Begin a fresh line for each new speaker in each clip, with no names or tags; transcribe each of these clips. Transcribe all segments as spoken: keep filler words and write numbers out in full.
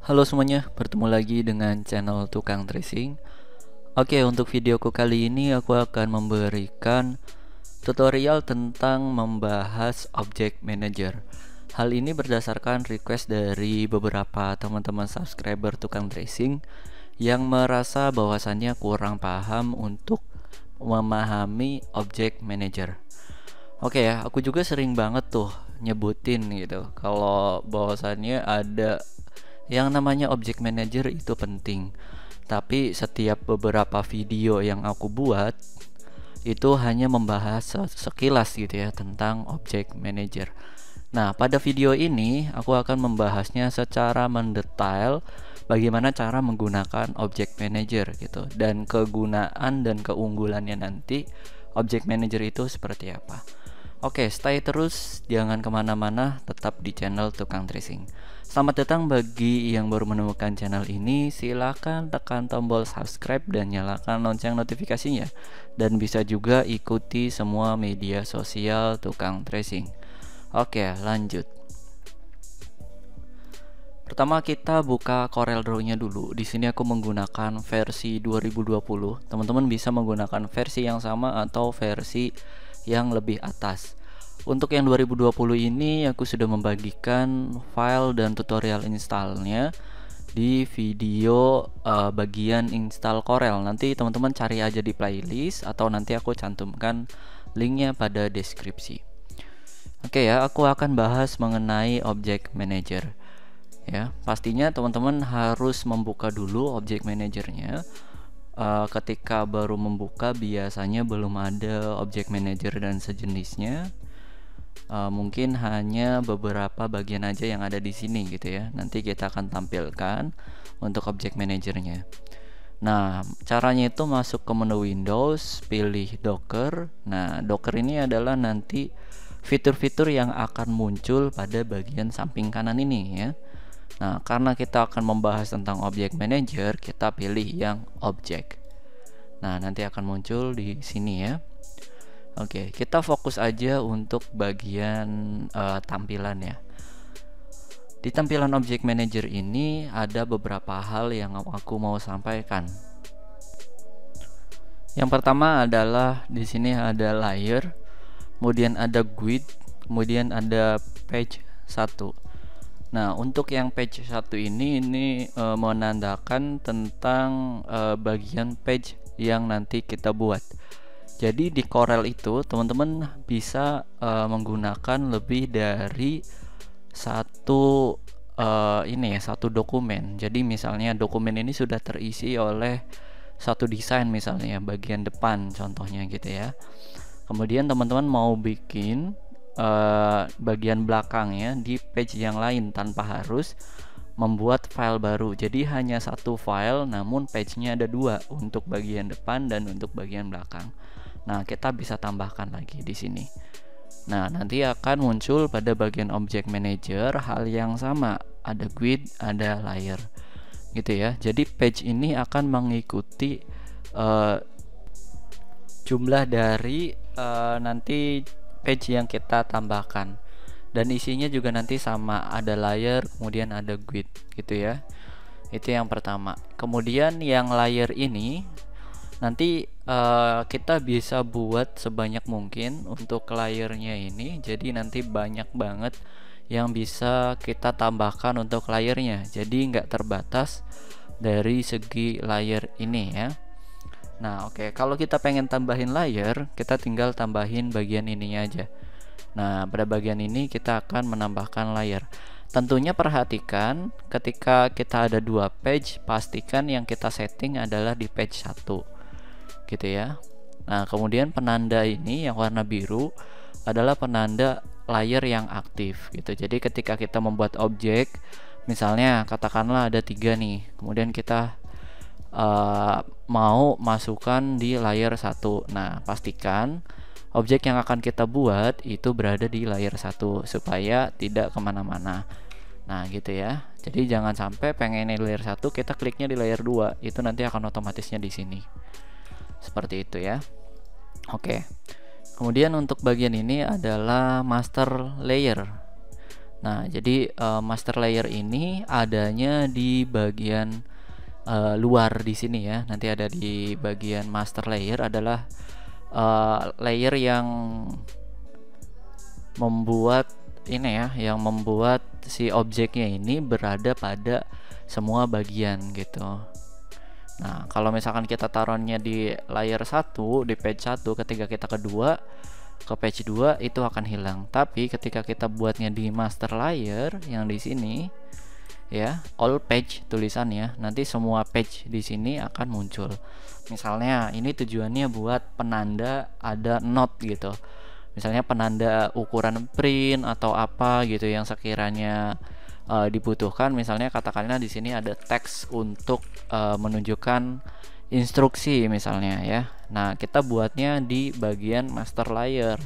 Halo semuanya, bertemu lagi dengan channel Tukang Tracing. Oke, untuk videoku kali ini aku akan memberikan tutorial tentang membahas Object Manager. Hal ini berdasarkan request dari beberapa teman-teman subscriber Tukang Tracing yang merasa bahwasannya kurang paham untuk memahami Object Manager. Oke ya, aku juga sering banget tuh nyebutin gitu kalau bahwasannya ada yang namanya Object Manager itu penting. Tapi setiap beberapa video yang aku buat itu hanya membahas sekilas gitu ya tentang Object Manager. Nah, pada video ini aku akan membahasnya secara mendetail bagaimana cara menggunakan Object Manager gitu, dan kegunaan dan keunggulannya nanti Object Manager itu seperti apa. Oke, stay terus, jangan kemana-mana, tetap di channel Tukang Tracing. Selamat datang bagi yang baru menemukan channel ini. Silakan tekan tombol subscribe dan nyalakan lonceng notifikasinya. Dan bisa juga ikuti semua media sosial Tukang Tracing. Oke, lanjut. Pertama kita buka Corel Draw-nya dulu. Di sini aku menggunakan versi dua ribu dua puluh. Teman-teman bisa menggunakan versi yang sama atau versi yang lebih atas. Untuk yang dua ribu dua puluh ini aku sudah membagikan file dan tutorial installnya di video uh, bagian install Corel. Nanti teman-teman cari aja di playlist atau nanti aku cantumkan linknya pada deskripsi. Oke ya, aku akan bahas mengenai Object Manager. Ya, pastinya teman-teman harus membuka dulu Object Managernya. Uh, ketika baru membuka biasanya belum ada Object Manager dan sejenisnya. Uh, mungkin hanya beberapa bagian aja yang ada di sini gitu ya. Nanti kita akan tampilkan untuk Object Managernya. Nah, caranya itu masuk ke menu Windows, pilih Docker. Nah, Docker ini adalah nanti fitur-fitur yang akan muncul pada bagian samping kanan ini ya. Nah, karena kita akan membahas tentang Object Manager, kita pilih yang Object. Nah, nanti akan muncul di sini ya. Oke, kita fokus aja untuk bagian uh, tampilan ya. Di tampilan Object Manager ini ada beberapa hal yang aku mau sampaikan. Yang pertama adalah di sini ada layer, kemudian ada grid, kemudian ada page satu. Nah, untuk yang page satu ini ini e, menandakan tentang e, bagian page yang nanti kita buat. Jadi di Corel itu teman-teman bisa e, menggunakan lebih dari satu e, ini ya, satu dokumen. Jadi misalnya dokumen ini sudah terisi oleh satu desain misalnya bagian depan contohnya gitu ya. Kemudian teman-teman mau bikin Uh, bagian belakangnya di page yang lain tanpa harus membuat file baru. Jadi hanya satu file namun page-nya ada dua, untuk bagian depan dan untuk bagian belakang. Nah, kita bisa tambahkan lagi di sini. Nah, nanti akan muncul pada bagian Object Manager hal yang sama, ada grid, ada layer. Gitu ya. Jadi page ini akan mengikuti uh, jumlah dari uh, nanti page yang kita tambahkan, dan isinya juga nanti sama, ada layer kemudian ada grid gitu ya. Itu yang pertama. Kemudian yang layer ini nanti uh, kita bisa buat sebanyak mungkin untuk layernya ini, jadi nanti banyak banget yang bisa kita tambahkan untuk layernya, jadi nggak terbatas dari segi layer ini ya. Nah, oke, okay. Kalau kita pengen tambahin layer, kita tinggal tambahin bagian ininya aja. Nah, pada bagian ini kita akan menambahkan layer. Tentunya perhatikan ketika kita ada dua page, pastikan yang kita setting adalah di page satu. Gitu ya. Nah, kemudian penanda ini yang warna biru adalah penanda layer yang aktif gitu. Jadi ketika kita membuat objek, misalnya katakanlah ada tiga nih, kemudian kita Uh, mau masukkan di layer satu. Nah, pastikan objek yang akan kita buat itu berada di layer satu supaya tidak kemana-mana. Nah, gitu ya. Jadi jangan sampai pengen di layer satu kita kliknya di layer dua, itu nanti akan otomatisnya di sini. Seperti itu ya. Oke. Kemudian untuk bagian ini adalah master layer. Nah, jadi uh, master layer ini adanya di bagian uh, luar di sini ya. Nanti ada di bagian master layer adalah uh, layer yang membuat ini ya, yang membuat si objeknya ini berada pada semua bagian gitu. Nah, kalau misalkan kita taruhnya di layer satu, di page satu, ketika kita kedua ke page dua itu akan hilang. Tapi ketika kita buatnya di master layer yang di sini ya, all page tulisannya, nanti semua page di sini akan muncul. Misalnya ini tujuannya buat penanda ada note gitu. Misalnya penanda ukuran print atau apa gitu yang sekiranya Uh, dibutuhkan. Misalnya katakanlah di sini ada teks untuk uh, menunjukkan instruksi misalnya ya. Nah, kita buatnya di bagian master layer.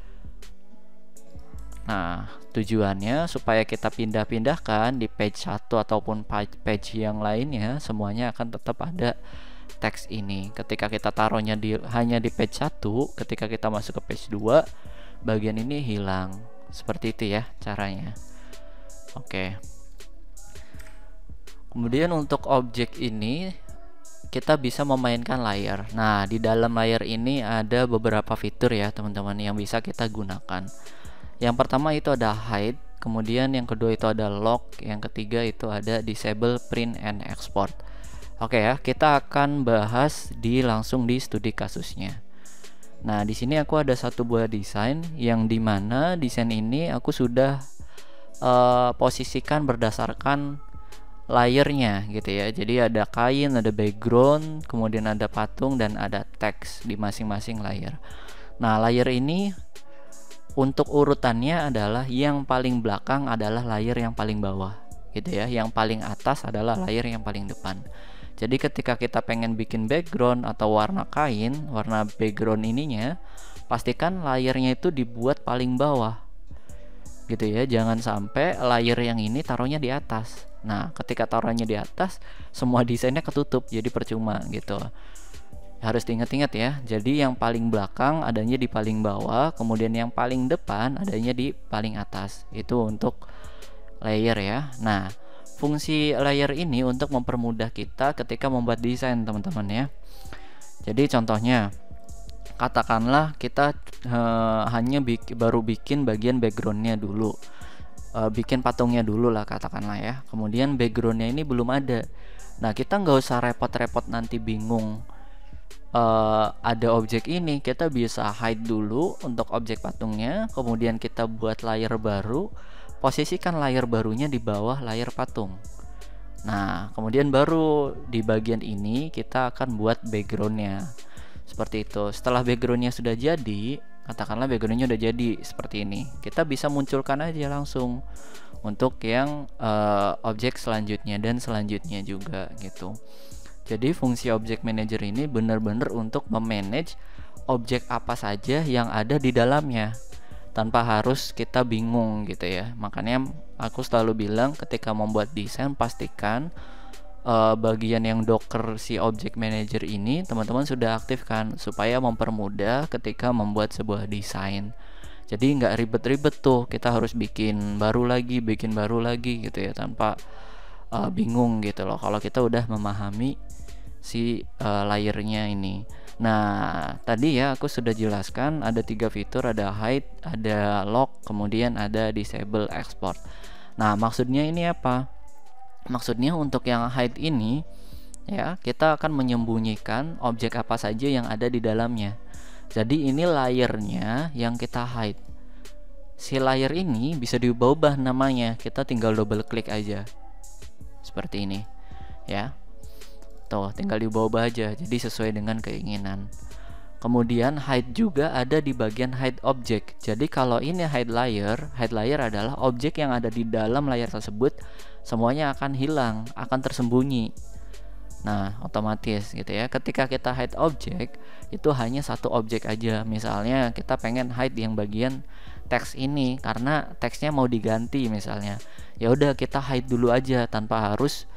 Nah, tujuannya supaya kita pindah-pindahkan di page satu ataupun page yang lainnya, semuanya akan tetap ada teks ini. Ketika kita taruhnya di hanya di page satu, ketika kita masuk ke page dua, bagian ini hilang. Seperti itu ya caranya. Oke. Kemudian untuk objek ini kita bisa memainkan layer. Nah, di dalam layer ini ada beberapa fitur ya, teman-teman, yang bisa kita gunakan. Yang pertama itu ada hide, kemudian yang kedua itu ada lock, yang ketiga itu ada disable print and export. Oke ya, kita akan bahas di langsung di studi kasusnya. Nah, di sini aku ada satu buah desain yang dimana desain ini aku sudah Uh, posisikan berdasarkan layernya gitu ya. Jadi ada kain, ada background, kemudian ada patung dan ada teks di masing-masing layer. Nah, layer ini untuk urutannya adalah yang paling belakang adalah layer yang paling bawah gitu ya. Yang paling atas adalah layer yang paling depan. Jadi ketika kita pengen bikin background atau warna kain, warna background ininya, pastikan layernya itu dibuat paling bawah gitu ya, jangan sampai layer yang ini taruhnya di atas. Nah, ketika taruhnya di atas, semua desainnya ketutup, jadi percuma gitu. Harus diingat-ingat ya. Jadi yang paling belakang adanya di paling bawah, kemudian yang paling depan adanya di paling atas. Itu untuk layer ya. Nah, fungsi layer ini untuk mempermudah kita ketika membuat desain, teman-teman ya. Jadi contohnya, katakanlah kita uh, hanya bik baru bikin bagian backgroundnya dulu, uh, bikin patungnya dulu lah katakanlah ya. Kemudian backgroundnya ini belum ada. Nah, kita nggak usah repot-repot nanti bingung uh, ada objek ini. Kita bisa hide dulu untuk objek patungnya, kemudian kita buat layer baru, posisikan layer barunya di bawah layer patung. Nah, kemudian baru di bagian ini kita akan buat backgroundnya. Seperti itu. Setelah backgroundnya sudah jadi, katakanlah backgroundnya udah jadi seperti ini, kita bisa munculkan aja langsung untuk yang uh, objek selanjutnya dan selanjutnya juga gitu. Jadi fungsi object manager ini benar-benar untuk memanage objek apa saja yang ada di dalamnya tanpa harus kita bingung gitu ya. Makanya aku selalu bilang ketika membuat desain, pastikan Uh, bagian yang Docker si object manager ini teman-teman sudah aktifkan supaya mempermudah ketika membuat sebuah desain. Jadi nggak ribet-ribet tuh, kita harus bikin baru lagi, bikin baru lagi gitu ya, tanpa uh, bingung gitu loh kalau kita udah memahami si uh, layernya ini. Nah, tadi ya aku sudah jelaskan ada tiga fitur, ada hide, ada lock, kemudian ada disable export. Nah, maksudnya ini apa? Maksudnya untuk yang hide ini ya, kita akan menyembunyikan objek apa saja yang ada di dalamnya. Jadi ini layernya yang kita hide. Si layer ini bisa diubah-ubah namanya, kita tinggal double klik aja seperti ini ya. Tuh, tinggal diubah-ubah aja jadi sesuai dengan keinginan. Kemudian hide juga ada di bagian hide object. Jadi kalau ini hide layer, hide layer adalah objek yang ada di dalam layar tersebut semuanya akan hilang, akan tersembunyi. Nah, otomatis gitu ya. Ketika kita hide object, itu hanya satu objek aja. Misalnya kita pengen hide yang bagian teks ini karena teksnya mau diganti misalnya. Ya udah, kita hide dulu aja tanpa harus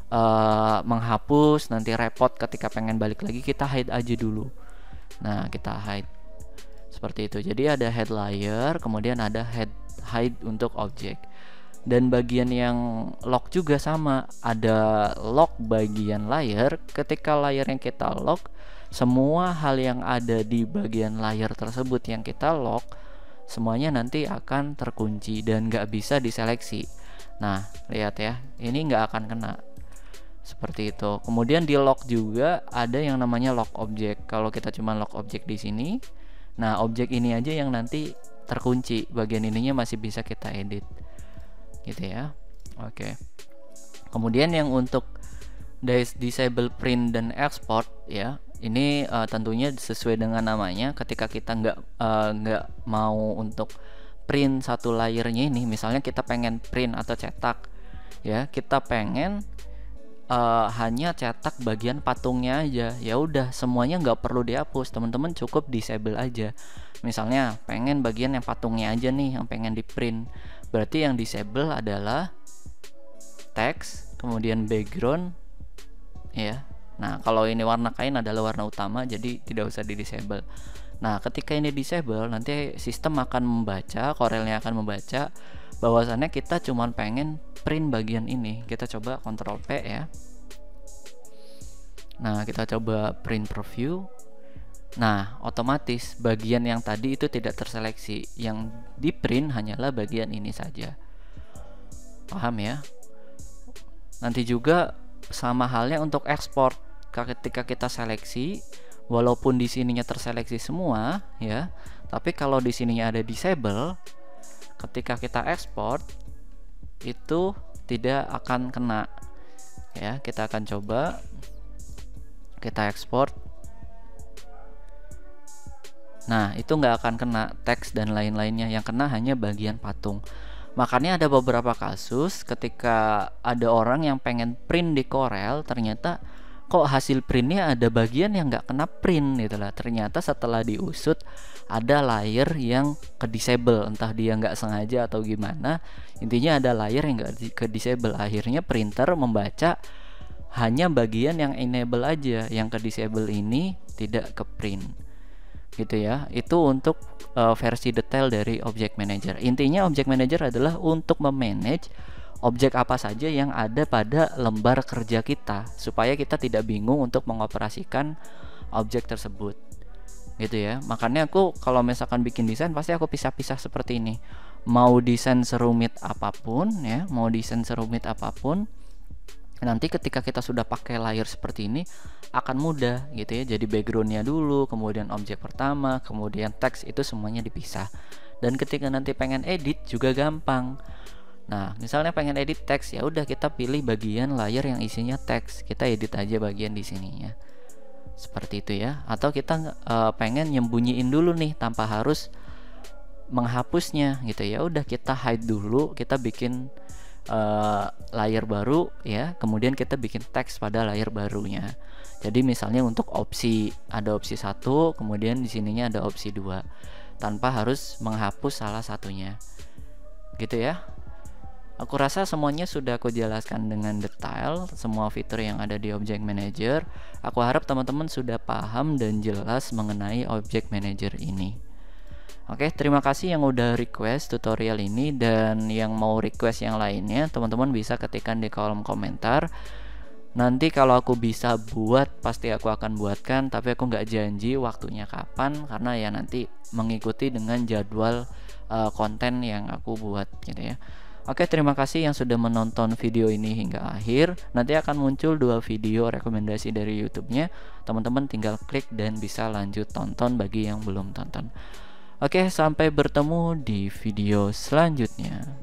uh, menghapus, nanti repot ketika pengen balik lagi, kita hide aja dulu. Nah, kita hide seperti itu. Jadi ada head layer, kemudian ada head hide untuk objek. Dan bagian yang lock juga sama, ada lock bagian layer. Ketika layer yang kita lock, semua hal yang ada di bagian layer tersebut yang kita lock semuanya nanti akan terkunci dan nggak bisa diseleksi. Nah, lihat ya, ini nggak akan kena seperti itu. Kemudian di lock juga ada yang namanya lock object. Kalau kita cuma lock object di sini, nah objek ini aja yang nanti terkunci, bagian ininya masih bisa kita edit gitu ya. Oke. Kemudian yang untuk disable print dan export ya, ini uh, tentunya sesuai dengan namanya. Ketika kita nggak uh, nggak mau untuk print satu layernya ini, misalnya kita pengen print atau cetak ya, kita pengen uh, hanya cetak bagian patungnya aja, ya udah semuanya nggak perlu dihapus, teman-teman cukup disable aja. Misalnya pengen bagian yang patungnya aja nih yang pengen di print, berarti yang disable adalah teks, kemudian background ya. Nah, kalau ini warna kain adalah warna utama, jadi tidak usah di disable. Nah, ketika ini disable, nanti sistem akan membaca, Corelnya akan membaca bahwasannya kita cuman pengen print bagian ini. Kita coba Ctrl P ya. Nah, kita coba print preview. Nah, otomatis bagian yang tadi itu tidak terseleksi. Yang di print hanyalah bagian ini saja. Paham ya? Nanti juga sama halnya untuk ekspor. Ketika kita seleksi, walaupun di sininya terseleksi semua ya, tapi kalau di sininya ada disable, ketika kita ekspor itu tidak akan kena ya. Kita akan coba kita ekspor. Nah, itu nggak akan kena teks dan lain-lainnya, yang kena hanya bagian patung. Makanya ada beberapa kasus ketika ada orang yang pengen print di Corel, ternyata kok hasil printnya ada bagian yang nggak kena print gitu lah. Ternyata setelah diusut ada layer yang ke disable, entah dia nggak sengaja atau gimana. Intinya ada layer yang nggak ke disable. Akhirnya printer membaca hanya bagian yang enable aja, yang ke disable ini tidak ke print gitu ya. Itu untuk uh, versi detail dari Object Manager. Intinya Object Manager adalah untuk memanage objek apa saja yang ada pada lembar kerja kita, supaya kita tidak bingung untuk mengoperasikan objek tersebut gitu ya. Makanya aku kalau misalkan bikin desain pasti aku pisah-pisah seperti ini. Mau desain serumit apapun ya, mau desain serumit apapun, nanti ketika kita sudah pakai layer seperti ini akan mudah gitu ya. Jadi backgroundnya dulu, kemudian objek pertama, kemudian teks, itu semuanya dipisah. Dan ketika nanti pengen edit juga gampang. Nah, misalnya pengen edit teks, ya udah kita pilih bagian layer yang isinya teks, kita edit aja bagian di sininya. Seperti itu ya. Atau kita uh, pengen nyembunyiin dulu nih tanpa harus menghapusnya gitu ya. Udah kita hide dulu, kita bikin uh, layer baru ya. Kemudian kita bikin teks pada layer barunya. Jadi misalnya untuk opsi, ada opsi satu, kemudian di sininya ada opsi dua, tanpa harus menghapus salah satunya. Gitu ya. Aku rasa semuanya sudah aku jelaskan dengan detail, semua fitur yang ada di Object Manager. Aku harap teman-teman sudah paham dan jelas mengenai Object Manager ini. Oke, terima kasih yang udah request tutorial ini, dan yang mau request yang lainnya teman-teman bisa ketikkan di kolom komentar. Nanti kalau aku bisa buat pasti aku akan buatkan, tapi aku nggak janji waktunya kapan, karena ya nanti mengikuti dengan jadwal uh, konten yang aku buat gitu ya. Oke, terima kasih yang sudah menonton video ini hingga akhir. Nanti akan muncul dua video rekomendasi dari YouTube-nya. Teman-teman tinggal klik dan bisa lanjut tonton bagi yang belum tonton. Oke, sampai bertemu di video selanjutnya.